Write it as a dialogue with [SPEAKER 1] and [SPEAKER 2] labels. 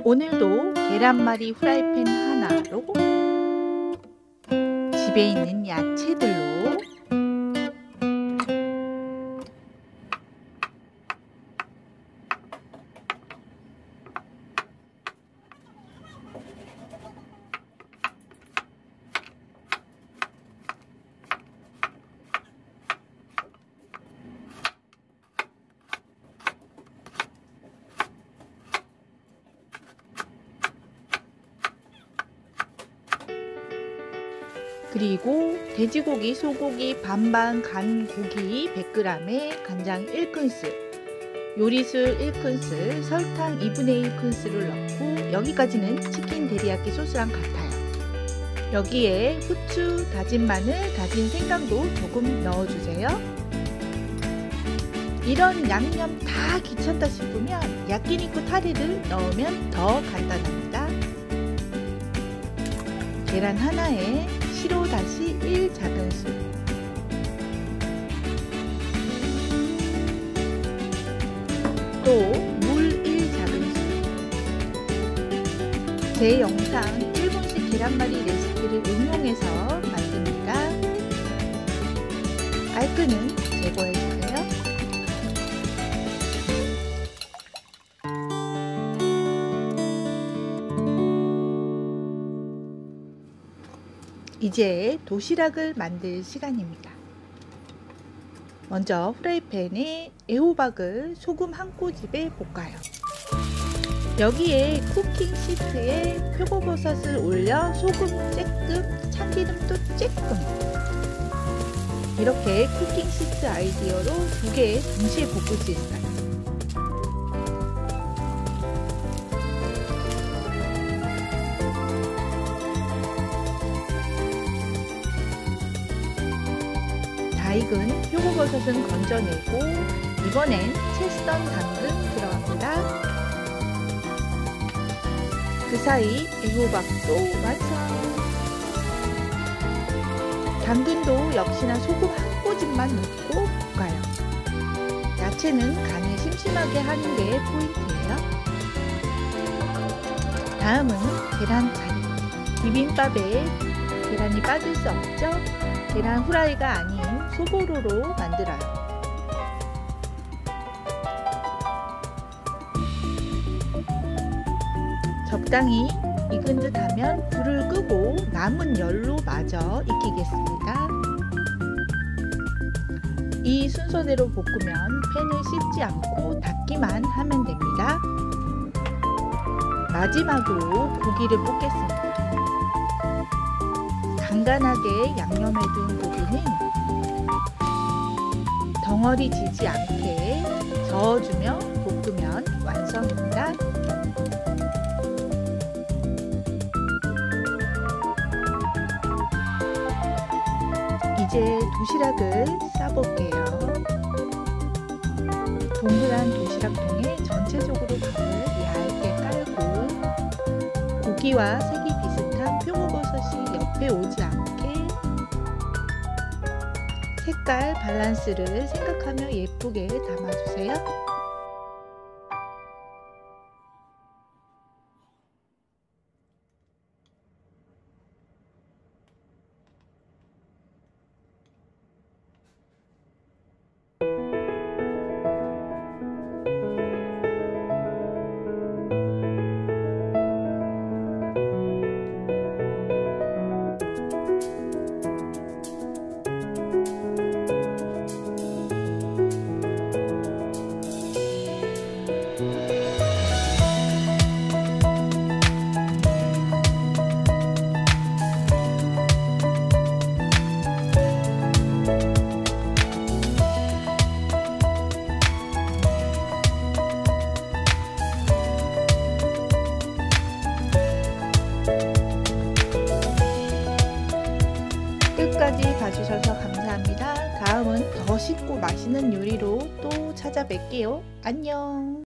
[SPEAKER 1] 오늘도 계란말이 후라이팬 하나로 집에 있는 야채들로 그리고 돼지고기, 소고기 반반 간 고기 100g에 간장 1큰술, 요리술 1큰술, 설탕 2분의 1큰술을 넣고 여기까지는 치킨 데리야끼 소스랑 같아요. 여기에 후추, 다진 마늘, 다진 생강도 조금 넣어주세요. 이런 양념 다 귀찮다 싶으면 야끼니쿠 타레를 넣으면 더 간단합니다. 계란 하나에 시로 다시 1 작은술, 또 물 1 작은술. 제 영상 일본식 계란말이 레시피를 응용해서 만듭니다. 알끈은 제거해주세요. 이제 도시락을 만들 시간입니다. 먼저 프라이팬에 애호박을 소금 한 꼬집에 볶아요. 여기에 쿠킹 시트에 표고버섯을 올려 소금 쬐끔, 참기름도 쬐끔. 이렇게 쿠킹 시트 아이디어로 2개 동시에 볶을 수 있어요. 다 익은 표고버섯은 건져내고 이번엔 채 썬 당근 들어갑니다. 그 사이 애호박도 완성! 당근도 역시나 소금 한 꼬집만 넣고 볶아요. 야채는 간을 심심하게 하는 게 포인트예요. 다음은 계란차례. 비빔밥에 계란이 빠질 수 없죠? 계란 후라이가 아닌 소보로로 만들어요. 적당히 익은 듯 하면 불을 끄고 남은 열로 마저 익히겠습니다. 이 순서대로 볶으면 팬을 씻지 않고 닫기만 하면 됩니다. 마지막으로 고기를 볶겠습니다. 간간하게 양념해둔 고기는 덩어리 지지 않게 저어주며 볶으면 완성입니다. 이제 도시락을 싸볼게요. 동그란 도시락통에 전체적으로 밥을 얇게 깔고 고기와 색이 비슷한 표고버섯이 옆에 오지 않게 색깔 밸런스를 생각하며 예쁘게 담아주세요. 끝까지 봐주셔서 감사합니다. 다음은 더 쉽고 맛있는 요리로 또 찾아뵐게요. 안녕.